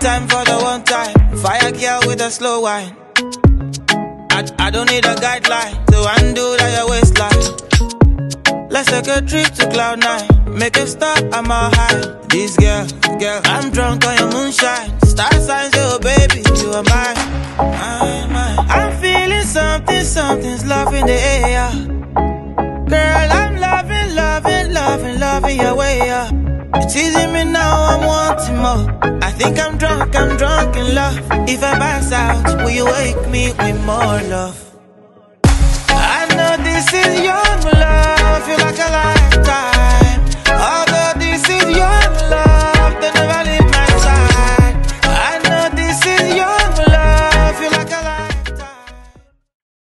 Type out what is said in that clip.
time for the one time. Fire girl with a slow wine. I don't need a guideline to undo that your waistline. Let's take a trip to Cloud9. Make it stop, I'm all high. This girl, I'm drunk on your moonshine. Star signs, oh baby, you are mine. I'm feeling something, something's love in the air. Girl, I'm loving your way up. You're teasing me now, I'm wanting more. I think I'm drunk in love. If I pass out, will you wake me with more love? I know this is your love.